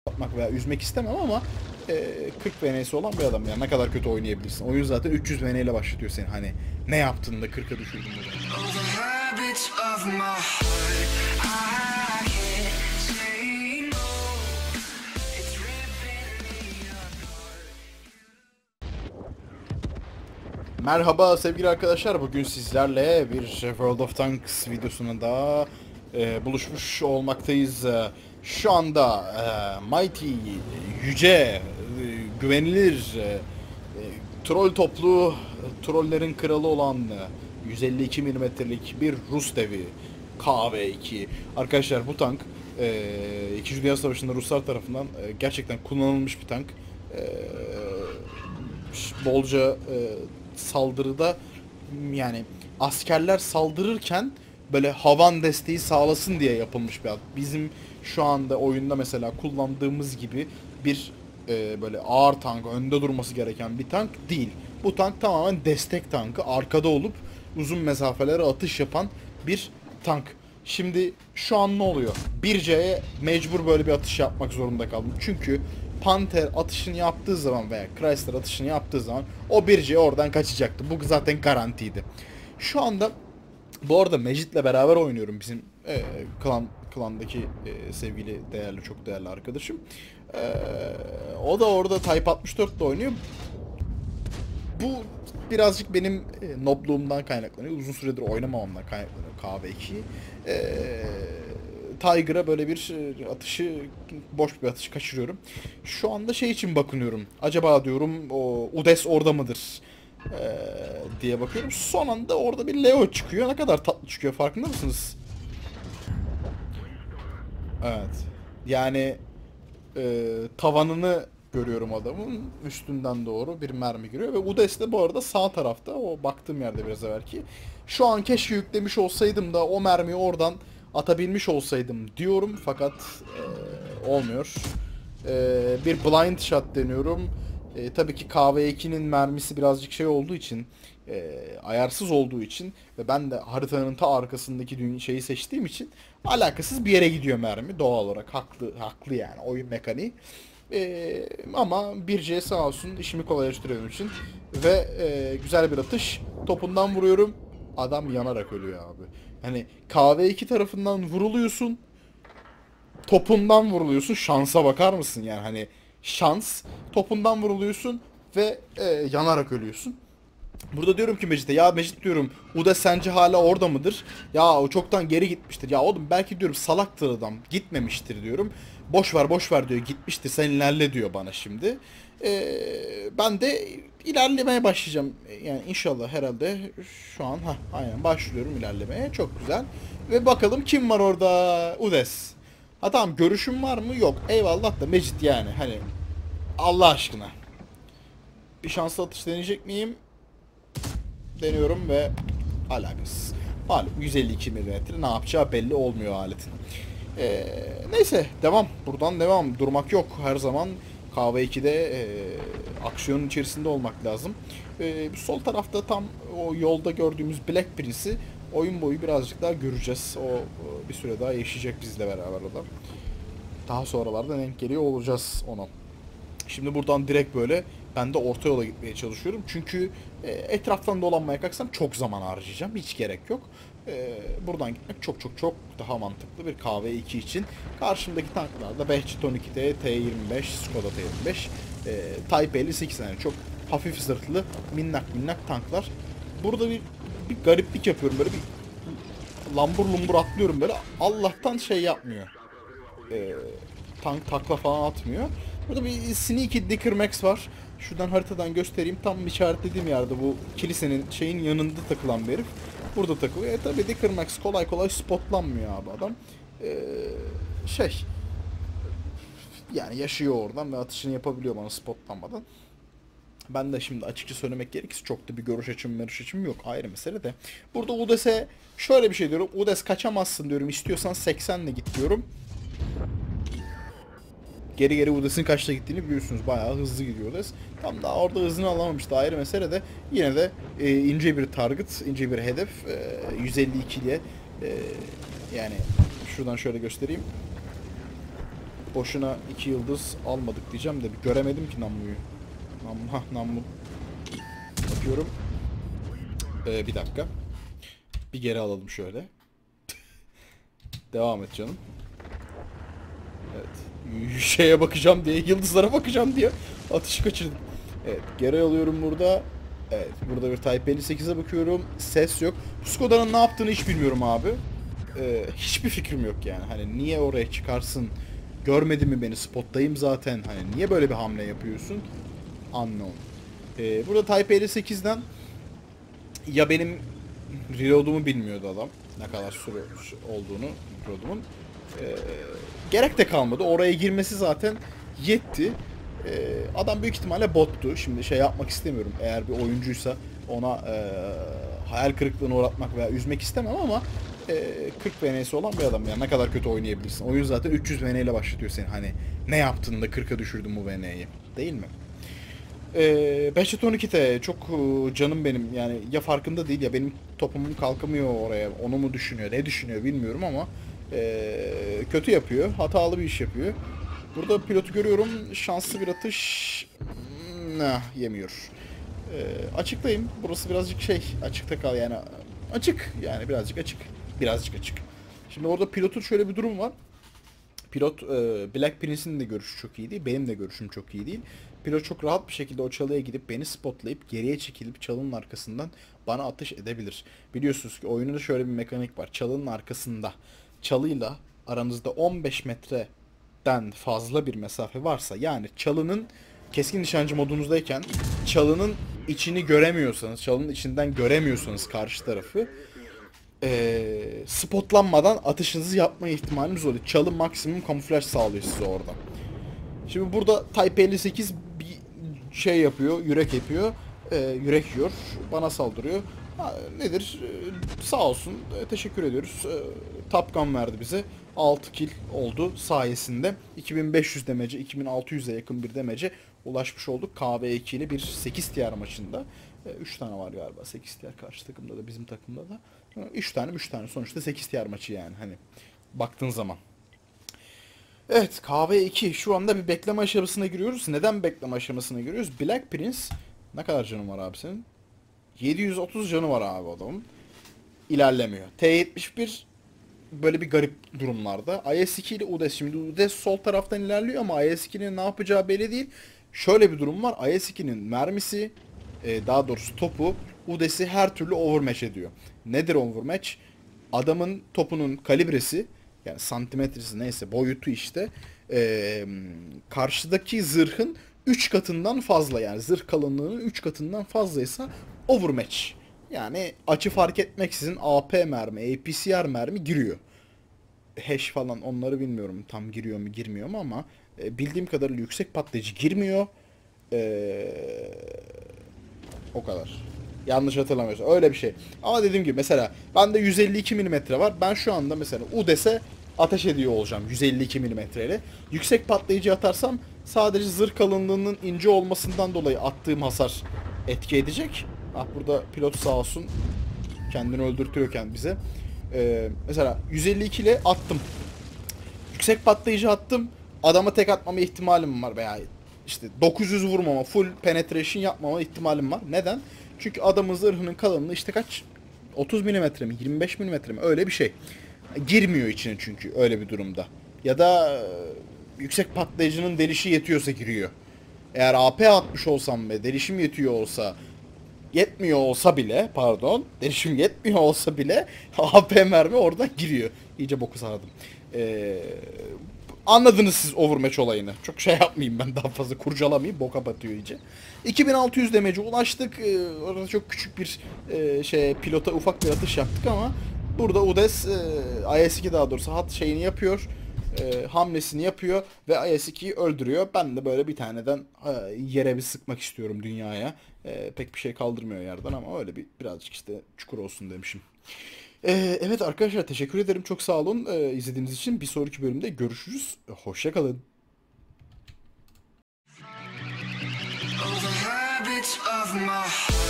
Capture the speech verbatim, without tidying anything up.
atmak veya üzmek istemem ama e, kırk V N'si olan bir adam yani ne kadar kötü oynayabilirsin. Oyun zaten üç yüz V N ile başlatıyor seni hani ne yaptın da kırka düşürdün bunu. Merhaba sevgili arkadaşlar, bugün sizlerle bir World of Tanks videosuna da e, buluşmuş olmaktayız. E, Şu anda e, Mighty, yüce, e, güvenilir, e, e, troll toplu, e, trollerin kralı olan e, yüz elli iki milimetrelik bir Rus devi K V iki. Arkadaşlar bu tank e, İkinci Dünya Savaşı'nda Ruslar tarafından e, gerçekten kullanılmış bir tank. E, bolca e, saldırıda yani askerler saldırırken böyle havan desteği sağlasın diye yapılmış bir at. Bizim şu anda oyunda mesela kullandığımız gibi bir e, böyle ağır tank, önde durması gereken bir tank değil. Bu tank tamamen destek tankı, arkada olup uzun mesafelere atış yapan bir tank. Şimdi şu an ne oluyor? bir C'ye mecbur böyle bir atış yapmak zorunda kaldım. Çünkü Panther atışını yaptığı zaman veya Chrysler atışını yaptığı zaman o bir C oradan kaçacaktı. Bu zaten garantiydi. Şu anda bu arada Mecit'le beraber oynuyorum. Bizim e, klan klandaki e, sevgili, değerli, çok değerli arkadaşım. E, o da orada Type altmış dört ile oynuyor. Bu birazcık benim e, nobluğumdan kaynaklanıyor. Uzun süredir oynamamamdan kaynaklanıyor K V ikiyi. Eee Tiger'a böyle bir atışı, boş bir atış kaçırıyorum. Şu anda şey için bakınıyorum. Acaba diyorum o Udes orada mıdır? Ee, diye bakıyorum. Son anda orada bir Leo çıkıyor. Ne kadar tatlı çıkıyor, farkında mısınız? Evet. Yani e, tavanını görüyorum adamın. Üstünden doğru bir mermi giriyor. Ve Udes de bu arada sağ tarafta. O baktığım yerde biraz evvelki. Şu an keşke yüklemiş olsaydım da o mermiyi oradan atabilmiş olsaydım diyorum. Fakat e, olmuyor. E, bir blind shot deniyorum. E, tabii ki K V ikinin mermisi birazcık şey olduğu için, e, ayarsız olduğu için ve ben de haritanın ta arkasındaki dünya şeyi seçtiğim için alakasız bir yere gidiyor mermi. Doğal olarak haklı haklı yani oyun mekaniği. E, ama bir C sağ olsun işimi kolaylaştırıyor benim için ve e, güzel bir atış. Topundan vuruyorum. Adam yanarak ölüyor abi. Hani K V iki tarafından vuruluyorsun. Topundan vuruluyorsun. Şansa bakar mısın yani, hani şans. Topundan vuruluyorsun ve e, yanarak ölüyorsun. Burada diyorum ki Mecit'e, ya Mecit diyorum, Uda sence hala orada mıdır? Ya o çoktan geri gitmiştir. Ya oğlum belki diyorum salaktır adam, gitmemiştir diyorum. Boş ver boş ver diyor, gitmiştir, sen ilerle diyor bana şimdi. Ee, ben de ilerlemeye başlayacağım. Yani inşallah herhalde şu an ha aynen başlıyorum ilerlemeye. Çok güzel. Ve bakalım kim var orada? Udes. Ha tamam, görüşüm var mı? Yok. Eyvallah da Mecit yani hani Allah aşkına. Bir şanslı atış deneyecek miyim? Deniyorum ve alakasız. Malum yüz elli iki milimetre, ne yapacağı belli olmuyor aletin. Ee, neyse devam. Buradan devam. Durmak yok. Her zaman K V ikide e, aksiyonun içerisinde olmak lazım. E, sol tarafta tam o yolda gördüğümüz Black Prince'i oyun boyu birazcık daha göreceğiz. O, o bir süre daha yaşayacak bizle beraber o da. Daha sonralarda denk geliyor olacağız ona. Şimdi buradan direkt böyle ben de orta yola gitmeye çalışıyorum. Çünkü e, etraftan dolanmaya kalksam çok zaman harcayacağım. Hiç gerek yok. E, buradan gitmek çok çok çok daha mantıklı bir K V iki için. Karşımdaki tanklarda Behçet on iki T, T yirmi beş, Skoda T yirmi beş, e, Type elli sekiz, yani çok hafif zırhlı minnak minnak tanklar. Burada bir bir gariplik yapıyorum, böyle bir lambur lumbur atlıyorum böyle. Allah'tan şey yapmıyor. E, tank takla falan atmıyor. Burada bir Sneaky Dicker Max var. Şuradan haritadan göstereyim. Tam işaretlediğim yerde, bu kilisenin şeyin yanında takılan bir herif. Burada takılıyor. E tabi Dicker Max kolay kolay spotlanmıyor abi adam. Ee, şey yani yaşıyor oradan ve atışını yapabiliyor bana spotlanmadan. Ben de şimdi açıkça söylemek gerekirse çok da bir görüş açım görüş açım yok. Ayrı mesele de. Burada Udes'e şöyle bir şey diyorum. Udes kaçamazsın diyorum. İstiyorsan seksenle git diyorum. Geri geri Udes'in kaçta gittiğini biliyorsunuz. Bayağı hızlı gidiyor Udes. Tam daha orada hızını alamamıştı, ayrı mesele de. Yine de e, ince bir target, ince bir hedef. E, yüz elli iki diye. E, yani şuradan şöyle göstereyim. Boşuna iki yıldız almadık diyeceğim de bir göremedim ki Namlu'yu. Namlu, hah Namlu. Bakıyorum. Ee, bir dakika. Bir geri alalım şöyle. Devam et canım. Evet. Şeye bakacağım diye, yıldızlara bakacağım diye atışı kaçırdım. Evet, geri alıyorum burada. Evet, burada bir Type elli sekize bakıyorum. Ses yok. Skoda'nın ne yaptığını hiç bilmiyorum abi. Ee, hiçbir fikrim yok yani. Hani niye oraya çıkarsın? Görmedi mi beni? Spottayım zaten. Hani niye böyle bir hamle yapıyorsun? Unknown. Ee, burada Type elli sekizden ya benim reload'umu bilmiyordu adam. Ne kadar süre olduğunu reload'umun. Ee, gerek de kalmadı. Oraya girmesi zaten yetti. Ee, adam büyük ihtimalle bottu. Şimdi şey yapmak istemiyorum. Eğer bir oyuncuysa ona e, hayal kırıklığına uğratmak veya üzmek istemem ama e, kırk V N'si olan bir adam. Yani ne kadar kötü oynayabilirsin. Oyun zaten üç yüz V N ile başlatıyor seni. Hani ne yaptın da kırka düşürdün bu V N'yi. Değil mi? Ee, beş on iki T çok e, canım benim yani ya farkında değil ya benim topumum kalkamıyor oraya, onu mu düşünüyor ne düşünüyor bilmiyorum ama e, kötü yapıyor, hatalı bir iş yapıyor. Burada pilotu görüyorum, şanslı bir atış. Nah, yemiyor. Ee, açıktayım, burası birazcık şey açıkta kal yani açık yani birazcık açık birazcık açık. Şimdi orada pilotun şöyle bir durum var. Pilot, e, Black Prince'in de görüşü çok iyi değil. Benim de görüşüm çok iyi değil. Pilot çok rahat bir şekilde o çalıya gidip beni spotlayıp geriye çekilip çalının arkasından bana atış edebilir. Biliyorsunuz ki oyunun da şöyle bir mekanik var. Çalının arkasında çalıyla aranızda on beş metreden fazla bir mesafe varsa yani çalının keskin nişancı modunuzdayken çalının içini göremiyorsanız, çalının içinden göremiyorsanız karşı tarafı e, spotlanmadan atışınızı yapma ihtimaliniz oluyor. Çalı maksimum kamuflaj sağlıyor size orada. Şimdi burada Type elli sekiz bir şey yapıyor, yürek yapıyor. E, yürek yiyor, bana saldırıyor. Ha, nedir? E, sağ olsun, e, teşekkür ediyoruz. E, Top Gun verdi bize. altı kill oldu sayesinde. iki bin beş yüz demece, iki bin altı yüze yakın bir demece ulaşmış olduk. K V iki ile bir sekiz tier maçında. üç tane var galiba. sekiz tier karşı takımda da bizim takımda da. üç tane üç tane sonuçta sekiz tier maçı yani hani baktığın zaman. Evet, K V iki şu anda bir bekleme aşamasına giriyoruz. Neden bekleme aşamasına giriyoruz? Black Prince ne kadar canın var abi senin? yedi yüz otuz canı var abi adamın. İlerlemiyor. T yetmiş bir böyle bir garip durumlarda. I S iki ile U D E S. Şimdi U D E S sol taraftan ilerliyor ama I S ikinin ne yapacağı belli değil. Şöyle bir durum var. I S ikinin mermisi, e, daha doğrusu topu U D E S'i her türlü overmatch ediyor. Nedir overmatch? Adamın topunun kalibresi yani santimetresi neyse boyutu işte e, karşıdaki zırhın üç katından fazla yani zırh kalınlığının üç katından fazlaysa overmatch. Yani açı fark etmeksizin A P mermi, A P C R mermi giriyor. Hash falan onları bilmiyorum tam giriyor mu girmiyor mu ama e, bildiğim kadarıyla yüksek patlayıcı girmiyor. Eee o kadar. Yanlış hatırlamıyorsam öyle bir şey. Ama dediğim gibi mesela bende yüz elli iki milimetre var. Ben şu anda mesela U D E S'e ateş ediyor olacağım yüz elli iki milimetre ile. Yüksek patlayıcı atarsam sadece zırh kalınlığının ince olmasından dolayı attığım hasar etki edecek. Ah burada pilot sağ olsun kendini öldürtüyorken bize. Ee, mesela yüz elli iki ile attım. Yüksek patlayıcı attım. Adama tek atmama ihtimalim var veya işte dokuz yüz vurmama, full penetration yapmama ihtimalim var. Neden? Çünkü adamın zırhının kalınlığı işte kaç? otuz milimetre mi? yirmi beş milimetre mi? Öyle bir şey. Girmiyor içine çünkü öyle bir durumda. Ya da e, yüksek patlayıcının delişi yetiyorsa giriyor. Eğer A P atmış olsam ve delişim yetiyor olsa yetmiyor olsa bile pardon delişim yetmiyor olsa bile A P mermi oradan giriyor. İyice boku sardım. Eee Anladınız siz overmatch olayını. Çok şey yapmayayım ben daha fazla kurcalamayayım. Boka batıyor iyice. iki bin altı yüz demece ulaştık. Ee, orada çok küçük bir e, şey pilota ufak bir atış yaptık ama burada U D E S e, I S iki daha doğrusu hat şeyini yapıyor. E, hamlesini yapıyor ve I S ikiyi öldürüyor. Ben de böyle bir taneden e, yere bir sıkmak istiyorum dünyaya. E, pek bir şey kaldırmıyor yerden ama öyle bir birazcık işte çukur olsun demişim. Ee, evet arkadaşlar teşekkür ederim. Çok sağ olun ee, izlediğiniz için. Bir sonraki bölümde görüşürüz. Hoşça kalın. Oh, the habits of my